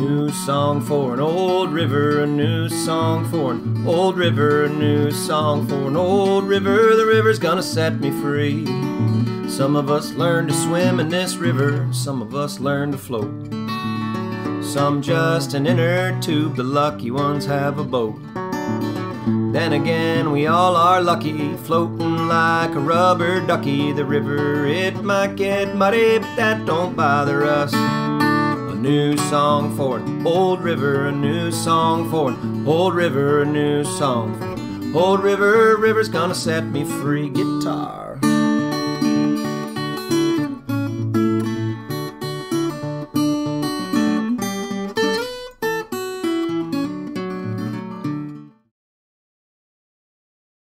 New song for an old river, a new song for an old river, a new song for an old river. The river's gonna set me free. Some of us learn to swim in this river, some of us learn to float. Some just an inner tube, the lucky ones have a boat. Then again, we all are lucky, floating like a rubber ducky. The river, it might get muddy, but that don't bother us. A new song for an old river, a new song for an old river, a new song for an old river. River's gonna set me free. Guitar.